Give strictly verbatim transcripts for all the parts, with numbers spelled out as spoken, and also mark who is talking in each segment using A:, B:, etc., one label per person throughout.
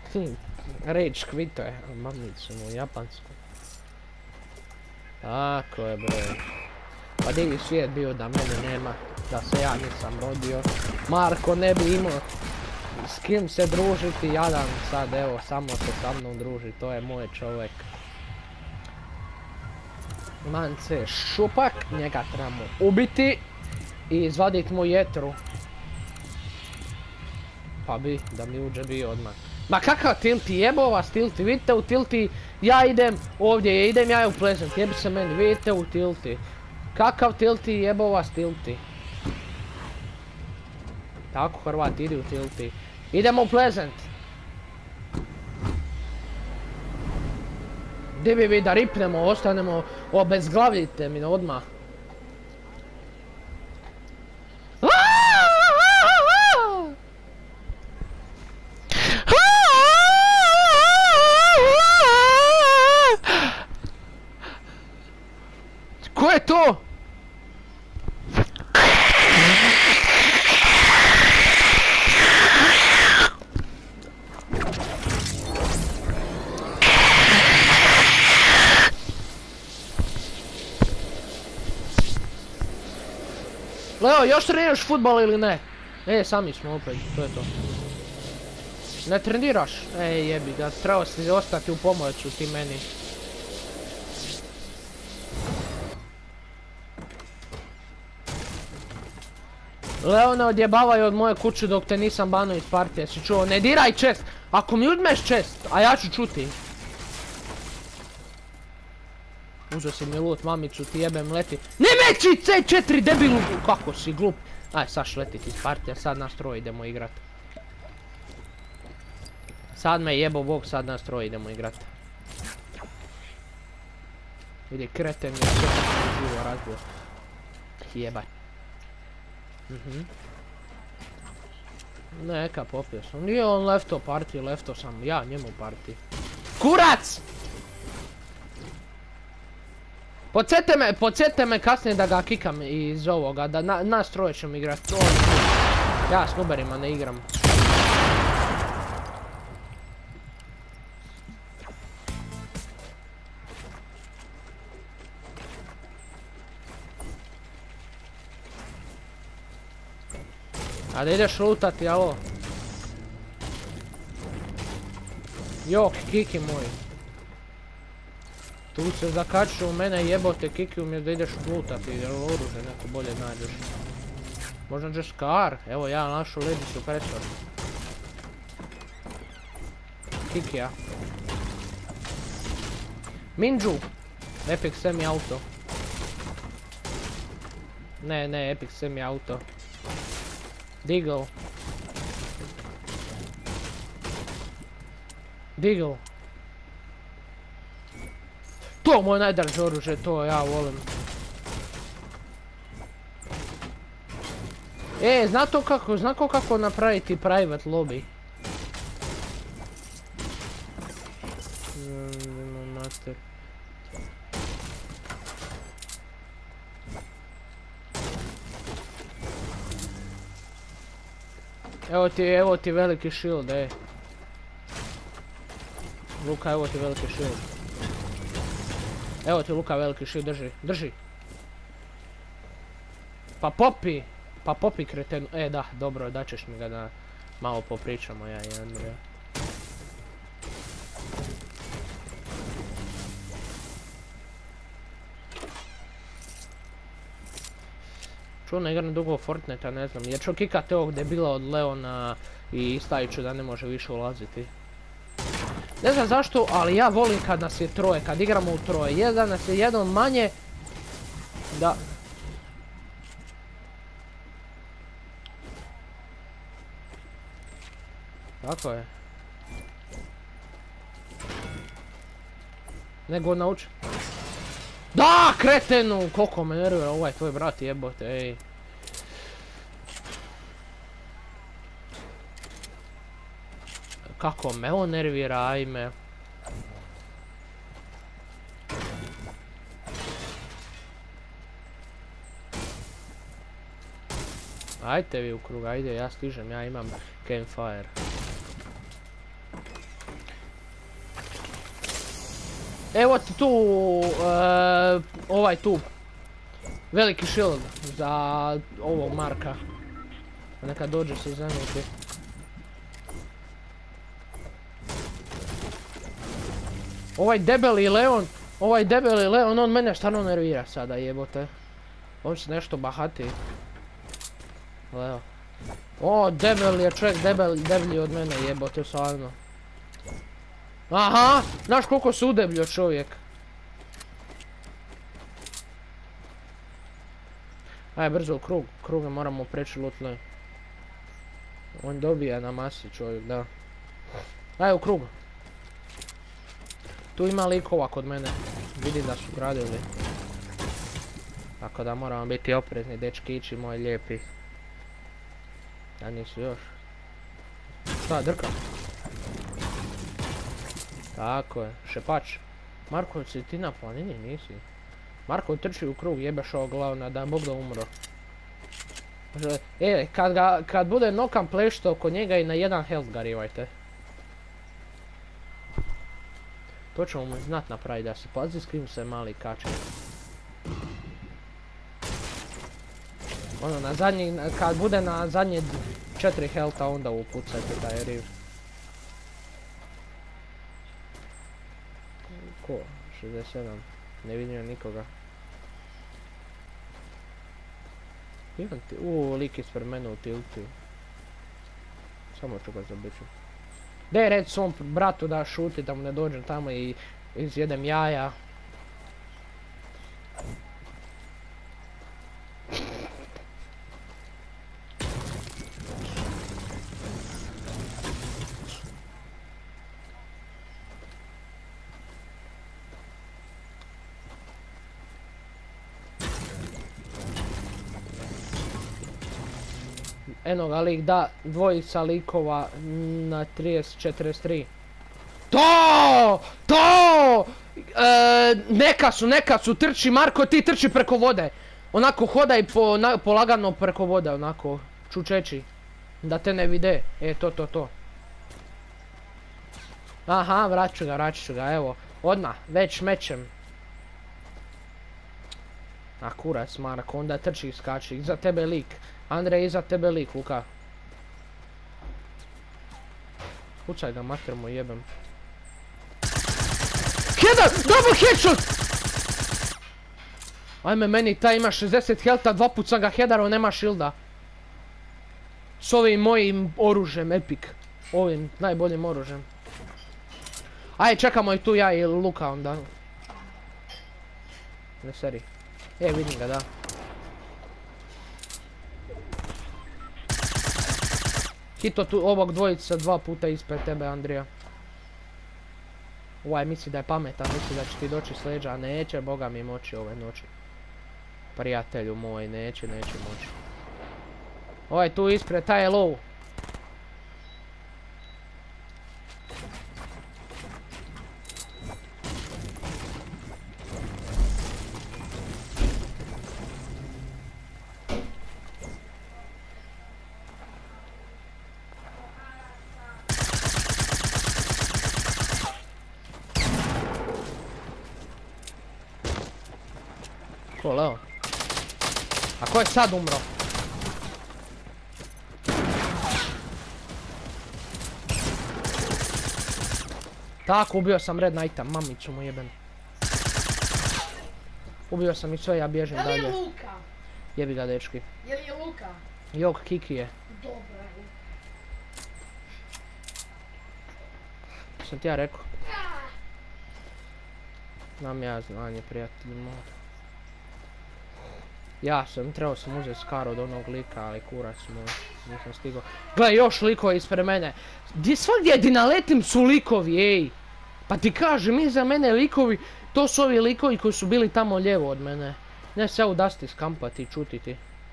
A: Rage quito je, mamicu mu japansku. Tako je bre. Pa di bi svijet bio da mene nema, da se ja nisam rodio. Marko ne bi imao s kim se družiti, jadan sad evo samo se sa mnom druži, to je moj čovjek. Mance šupak, njega trebamo ubiti i izvadit mu jetru. Pa bi, da mi uđe bio odmah. Ma kakav tilti, jebo vas tilti, vidite u tilti, ja idem ovdje, idem ja u Pleasant, jebi se meni, vidite u tilti. Kakav tilti, jebo vas tilti. Tako Hrvat, idi u tilti. Idemo u Pleasant. Gdje bi vi da ripnemo, ostanemo, obezglavljite mi odmah. Ko je to? Leo, još treniraš futbol ili ne? E, sami smo opet, to je to. Ne treniraš? E, jebi ga, trebao si ostati u pomoću ti meni. Leo, ne odjebavaj od moje kuće dok te nisam bano iz partije, si čuo? Ne diraj čest! Ako mi uzmeš čest, a ja ću čuti. Uzeo si mi loot, mamicu, ti jebem, leti. Ne meći C četiri, debilu! Kako si glup? Aj, Saš, letit iz partija, sad nas troje idemo igrat. Sad me jebo Bog, sad nas troje idemo igrat. Vidi, kreten je sve živo razbio. Jebaj. Mhm. Neka, popio sam. Nije on lefto partiju, lefto sam ja njemu partiju. Kurac! Podsjete me, podsjete me kasnije da ga kikam iz ovoga, da na, nas troje ćemo igrat. Ja s nuberima ne igram. A da ideš lutati, alo? Jok, kiki moj. Tu se zakaču u mene jebote, kiki umjesto da ideš lutati, jer oružje neko bolje nađeš. Možda just car, evo ja našu ledi supresor. Kikija. Minđu! Epic semi auto. Ne, ne, epic semi auto. Deagle. Deagle. To je moje najdraže oružje, to ja volim. E, zna to kako, zna ko kako napraviti private lobby? Master. Evo ti, evo ti veliki shield, ej. Luka, evo ti veliki shield. Evo ti Luka veliki shield, drži, drži. Pa popi, pa popi kreten, e da, dobro, daćeš mi ga da malo popričamo ja i Andrija. Čuo ne igram dugo Fortnite-a, ne znam, jer ću kikati ovog debila od Leona i stavit ću da ne može više ulaziti. Ne znam zašto, ali ja volim kad nas je troje, kad igramo u troje. Jedan nas je jednom manje, da... Tako je. Nego nauči. Da, kretenu! Koliko me nervira ovaj tvoj brat jebote, ej. Kako me on nervira, ajme. Ajte vi u krug, ajde, ja stižem, ja imam campfire. Evo ti tu, uh, ovaj tu. Veliki shield za ovog Marka. Neka dođe se zanijeti. Ovaj debeli Leon, ovaj debeli Leon, on mene stvarno nervira sada, jebote. On se nešto bahati. Leo. O, debeli je čovjek, debeli, deblji od mene, jebote, stvarno. Aha, znaš koliko se udebljio čovjek. Aj, brzo u krug, kruga moramo preći lutle. On dobija na masi čovjek, da. Aj, u krug. Tu ima likova kod mene, vidim da su gradili. Tako da moramo biti oprezni, dečkići moji lijepi. Da nisu još. Šta, drka? Tako je, šepač. Marko, si ti na planini? Nisi. Marko trči u krug, jebeš ovog glavna, da Bog da umro. E, kad, ga, kad bude nokam plešto oko njega i na jedan health ga rivajte. To ćemo mu znat napraviti, da se pazi s kim se mali kače. Ono, na zadnji, kad bude na zadnje četiri healtha, onda upucajte taj riv. Ko? šezdeset sedam. Ne vidim nikoga. Imam ti... Uuu, lik ispred mene u tilti. Samo ću ga zabiću. Daj red svom bratu da šuti, da mu ne dođem tamo i izjedem jaja. Eno ga lik da, dvojica likova na trideset četrdeset tri. To! To! E, neka su, neka su, trči Marko, ti trči preko vode. Onako hodaj po, na, polagano preko vode, onako, čučeći. Da te ne vide, e to, to, to. Aha, vraću ga, vraću ga, evo, odmah, već mećem. A kurac Marko, onda trči i skači, iza tebe lik. Andrej, iza tebe lik, Luka. Kucaj ga, mater mu jebem. Jedan! Double headshot! Ajme, meni taj ima šezdeset healtha, dva put sam ga headarao, nema shielda. S ovim mojim oružjem, epic. Ovim najboljim oružjem. Ajde, čekamo i tu ja i Luka onda. Ne seri. E, vidim ga, da. Hito tu ovog dvojica dva puta ispred tebe, Andrija. Ovaj misli da je pametan, misli da će ti doći s leđa, a neće, boga mi moći ove noći. Prijatelju moj, neće, neće moći. Ovaj tu ispred, taj je low. Ko, Leo? A ko je sad umro? Tako, ubio sam Red Knighta, mamicu mu jebem. Ubio sam i sve, ja bježim dalje.
B: Je li je Luka?
A: Jebi ga, dečki.
B: Je li je Luka?
A: Jok, Kiki je.
B: Dobro je.
A: Sam ti ja rekao. Znam ja znanje, prijatelji moj. Ja sam, trebao sam uzeti skar od onog lika, ali kurac moj, nisam stigao. Gle, još likova ispred mene. Gdje svagdje di naletim su likovi, ej. Pa ti kažem, iza mene likovi, to su ovi likovi koji su bili tamo lijevo od mene. Ne se ja udasti skampati i čutiti.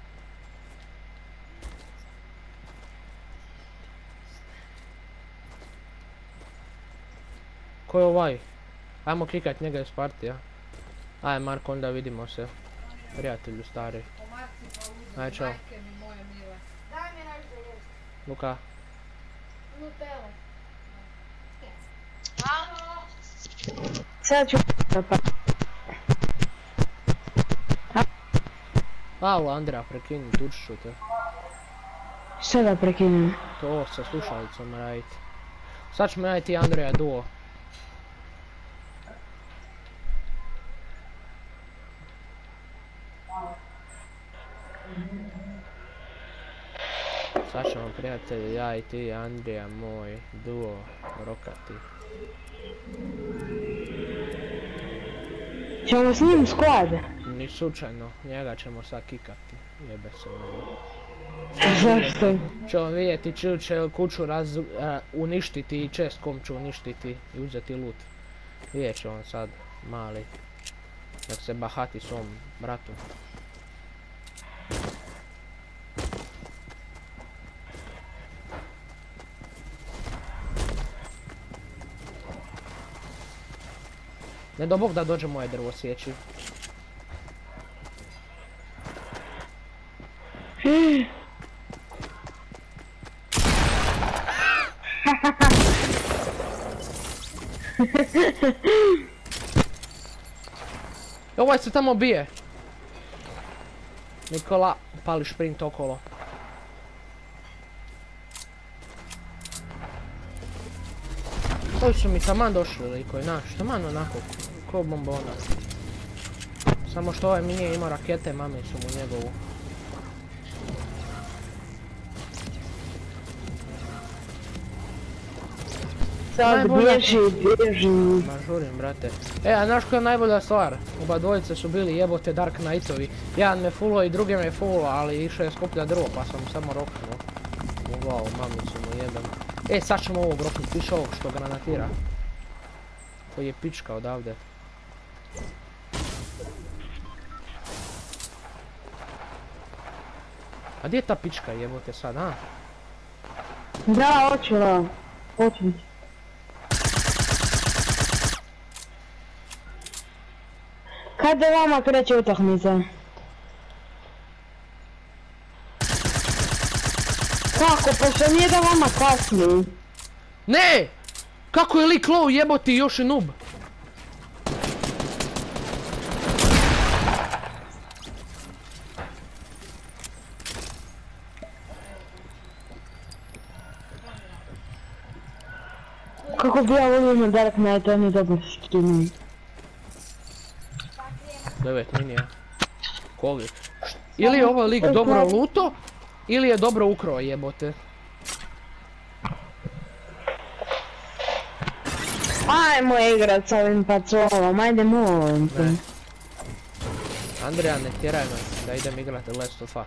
A: Ko je ovaj? Ajmo kikat njega iz partija. Aj Marko, onda vidimo se. Prijatelju stari. Aj, čao.
B: Daj mi nešto jesti.
A: Luka.
B: Nutelle. Alo?
C: Sad ću pa...
A: Alo, Andreja, prekini, tučit ću te.
C: Šta da prekinem?
A: To sa slušalicom raditi. Sad ćemo raditi i Andreja duo. Sad ćemo, prijatelji, ja i ti, Andrija moj, duo, rokati.
C: Ćemo s njim squad?
A: Ni slučajno, njega ćemo sad kikati. Jebe se meni.
C: Zašto?
A: Ćemo vidjeti čiju će kuću raz, uh, uništiti i čestkom ću uništiti i uzeti loot. Vidjet će on sad, mali. Nek se bahati svom bratu. Ne do Bog da dođe moje drvo sjeći. Ovaj se tamo bije. Nikola, pali šprint okolo. Ovi su mi taman došli likovi, znaš, taman onako, ko bombona. Samo što ovaj mi nije imao rakete, mame su mu njegovu.
C: Sad bježi, bježi.
A: Ma žurim, brate. E, a znaš koja je najbolja stvar? Oba dvojice su bili jebote Dark Knightovi. Jedan me fullo i drugi me fullo, ali išao je skuplja drvo pa sam samo roknuo. U glavu, mamicu mu jebem. E, sad ćemo ovog roknuti, piše ovog što granatira. Koji je pička odavde. A gdje je ta pička jebote sad, a?
C: Da, hoću da. Hoću. Kada vama kreće utakmica? Kako? Pa što nije da vama kasni?
A: Ne! Kako je lik low jeboti još i noob?
C: Kako bi ja volio na Dark Knight, on je dobar skin.
A: devet minija. Kovi. Ili je ovaj lik dobro luto, ili je dobro ukrao jebote.
C: Ajmo igrat s ovim pacolom, ajde molim te.
A: Andreja, ne tjeraj me da idem igrat The Last of Us.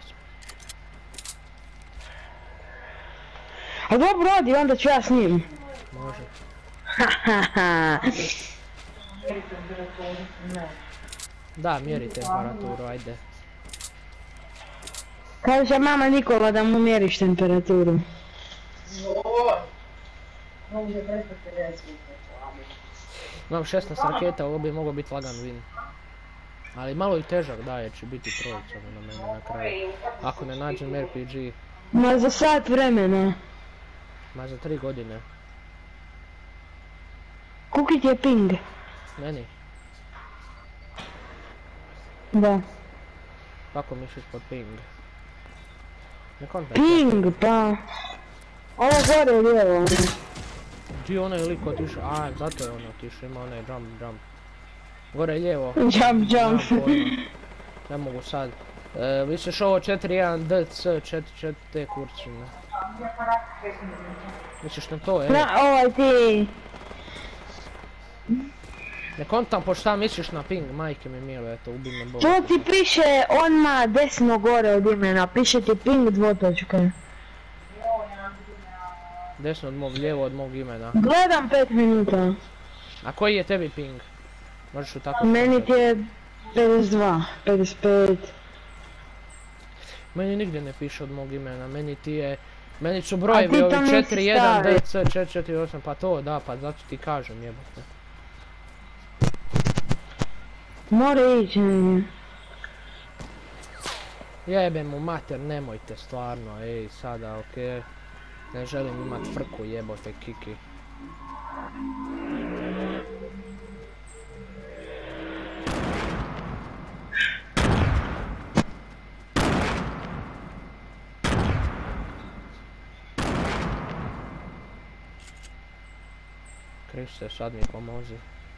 C: A dobro, odi, onda ću ja s njim.
A: Može. Da, mjeri temperaturu, ajde.
C: Kaže mama Nikola da mu mjeriš temperaturu.
A: Imam šesnaest raketa, ovo bi mogao biti lagan win. Ali malo i težak daje, će biti trojica na mene na kraju. Ako ne nađem R P G.
C: Ma za sat vremena.
A: Ma za tri godine.
C: Kuki ti je ping?
A: Meni?
C: Da.
A: Kako misliš pod ping? Ne kontam.
C: Ping, pa... Ovo gore lijevo.
A: Gdje je onaj lik otišao? A, zato je on otišao, ima onaj jump, jump. Gore lijevo.
C: Jump, jump.
A: Ne mogu sad. E, misliš ovo četiri jedan D C četiri četiri te kurčine. Misliš na to, e?
C: Na, ovaj ti...
A: Ne kontam po šta misliš na ping, majke mi milo, eto, ubi me Bog.
C: To ti piše odmah desno gore od imena, piše ti ping dvotočka.
A: Desno od mog, lijevo od mog imena.
C: Gledam pet minuta.
A: A koji je tebi ping? Možeš u tako
C: Meni ti je pedeset dva, pedeset pet.
A: Meni nigdje ne piše od mog imena, meni ti je... Meni su brojevi ovi četiri jedan D C četiri četiri osam, pa to da, pa zato ti kažem jebote.
C: Mora ići negdje.
A: Jebem mu mater, nemojte stvarno, ej sada, okej. Ne želim imat frku jebote kiki. Kriste, sad mi pomozi.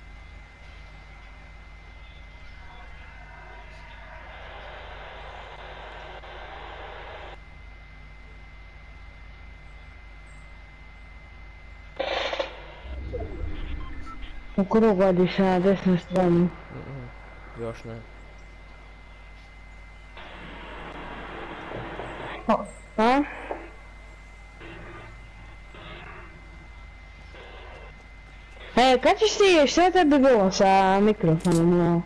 C: U krug vadiš na desnu stranu.
A: Mm-mm, još ne.
C: O, a? E, kad ćeš ti, šta tebi bilo sa mikrofonom, no?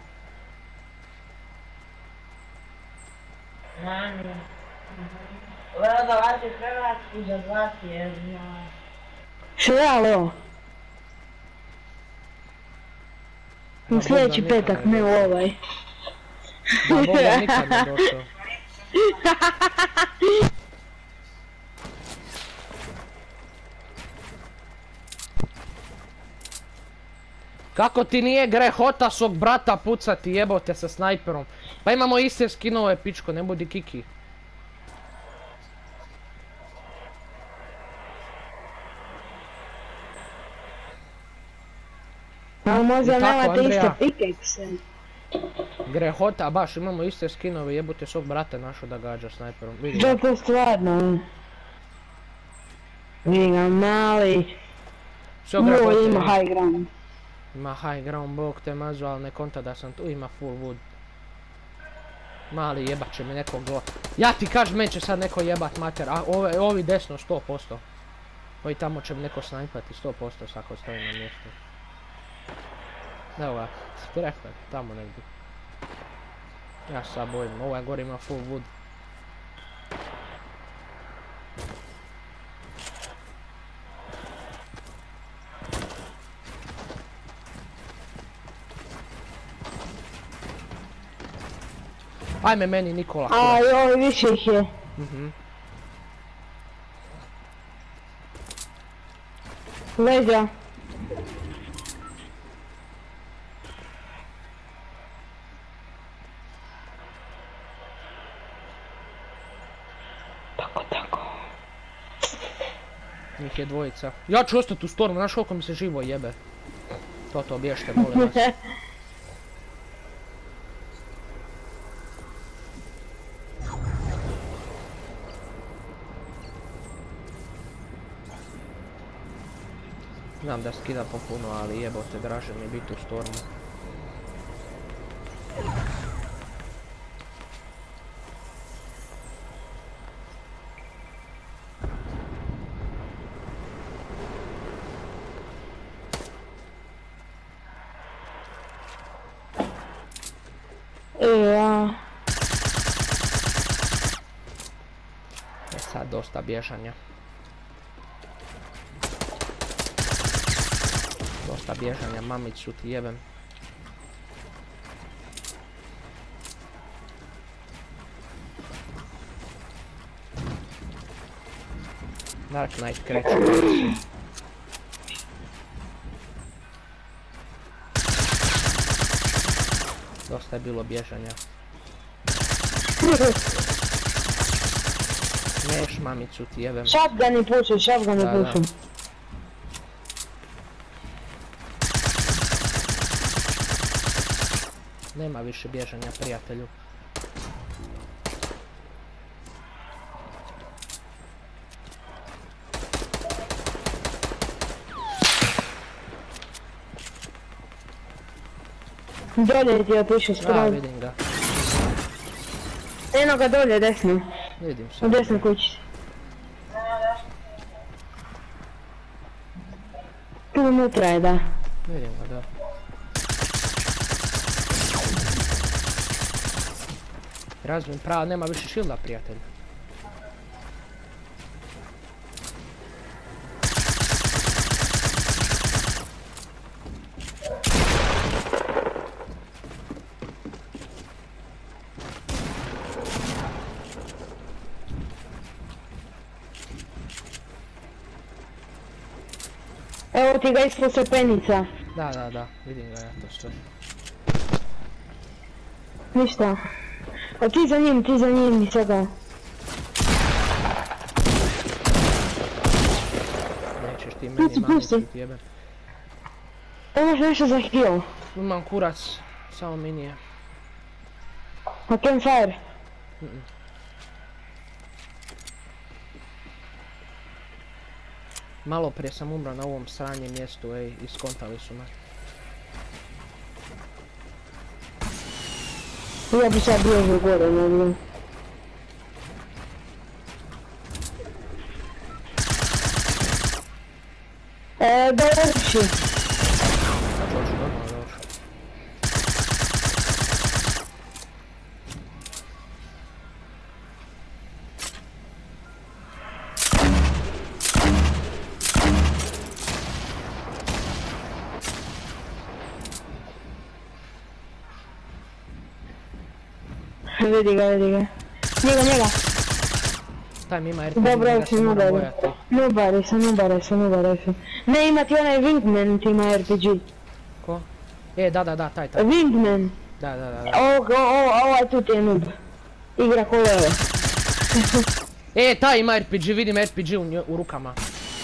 D: Mani. Ovo dolazi Hrvatski za zvati je zna.
C: Što je, ali ovo? U sljedeći petak, ne u ovaj.
A: Da, Boga nikad ne došao. Kako ti nije grehota svog brata pucati, jebote sa snajperom? Pa imamo iste skinove, pičko, ne budi kiki.
C: Ali možda
A: I tako,
C: nemate iste
A: Andrija.
C: pikekse.
A: Grehota, baš imamo iste skinove, jebote svog brata našo da gađa snajperom. Vidi
C: To
A: ga.
C: je to stvarno. Vidi ga, mali.
A: Sve
C: Joj,
A: grehote,
C: ima
A: vidi.
C: high ground.
A: Ima high ground, bog te mazu, ali ne konta da sam tu, ima full wood. Mali jebat će mi neko go... Ja ti kažem, meni će sad neko jebat mater, a ove, ovi desno sto posto. Ovi tamo će mi neko snajpati sto posto svako stoji na mjestu. Evo ga, streffer, tamo negdje. Ja sad bojim, ovaj gore ima full wood. Ajme meni Nikola,
C: A
A: kurac.
C: joj, više ih je.
A: Mhm.
C: Leđa. Tako, tako.
A: Njih je dvojica. Ja ću ostati u stormu, znaš koliko mi se živo jebe. To to bježte, molim vas. Znam da skida po puno, ali jebote, draže mi je biti u stormu.
C: Ja.
A: E sad dosta bježanja. Dosta bježanja, mamicu ti jebem. Dark Knight kreće. Dosta je bilo bježanja. Neš mamicu ti jebem.
C: Shotguni pušu, shotguni
A: Da, da.
C: pušu.
A: Nema više bježanja, prijatelju.
C: Dolje ti je otišao
A: Da,
C: skroz.
A: vidim ga.
C: Eno ga dolje, desno.
A: Vidim
C: U
A: se.
C: desnoj kući. Tu unutra je, da.
A: Vidim ga, da. Razvijem prava, nema više šilda, prijatelj.
C: Evo ti ga ispod stepenica.
A: Da, da, da, vidim ga ja to sve.
C: Ništa. A ti za njim, ti za njim i sada.
A: Nećeš ti
C: Pusti,
A: meni
C: pusti.
A: mamicu ti jebem.
C: Imaš nešto za heal?
A: Imam kurac, samo minije.
C: A campfire?
A: Mm -mm. Malo prije sam umro na ovom sranjem mjestu, ej, iskontali su me.
C: Ja bi sad bježio gore, ne vidim. E, da vrši.
A: Dođu, dođu, dođu.
C: Vidi ga, vidi ga. Njega, njega.
A: Taj mi ima R P G,
C: Dobro,
A: njega
C: si
A: se mora
C: nubari.
A: bojati.
C: Nubari se, nubari se, nubari se. Ne, ima ti onaj Wingman, ti ima R P G.
A: Ko? E, da, da, da, taj, taj.
C: Wingman.
A: Da, da, da, da.
C: Ovo, ovo, ovaj tu ti je noob. Igra ko leve.
A: E, taj ima R P G, vidim R P G u, njo, u rukama.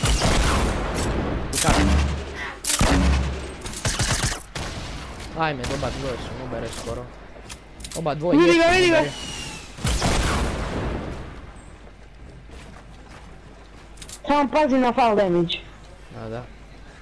A: I kako? Ajme, oba dvoje su nubere skoro. Oba dvoje
C: Vidi
A: jesu
C: ga, vidi ga.
A: nuberi.
C: Samo pazi na fall damage.
A: Da, da.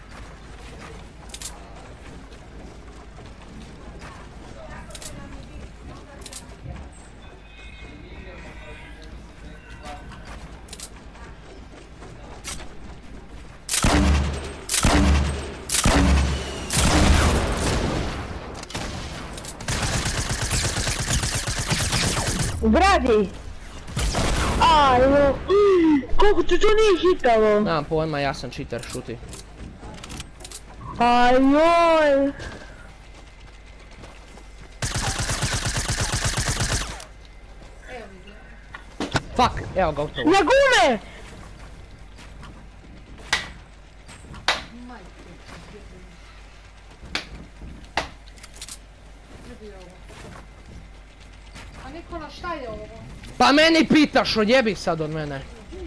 C: Gradi! Ajmo! Koliko te to nije hitalo?
A: Nemam pojma, ja sam cheater, šuti.
C: Ajoj!
A: Fuck, evo ga gotovo.
C: Na gume!
B: A Nikola, šta je ovo?
A: Pa meni pitaš, odjebi sad od mene.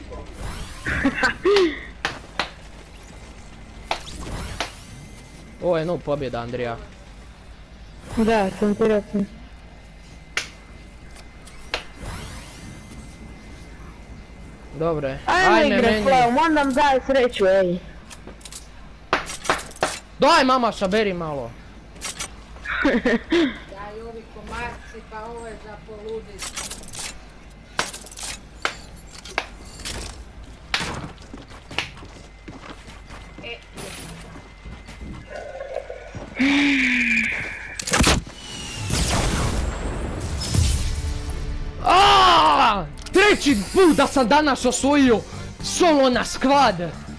A: Ovo je noob pobjeda, Andrija.
C: Da, sam ti rekao.
A: Dobre,
C: Ajmo
A: ajme
C: igrat
A: meni.
C: Fleo, on nam daje sreću, ej.
A: Daj mama, saberi malo.
B: Ja i ovi komarci, pa ovo je za poludit. E,
A: Aaaa! Treći put da sam danas osvojio solo na squad.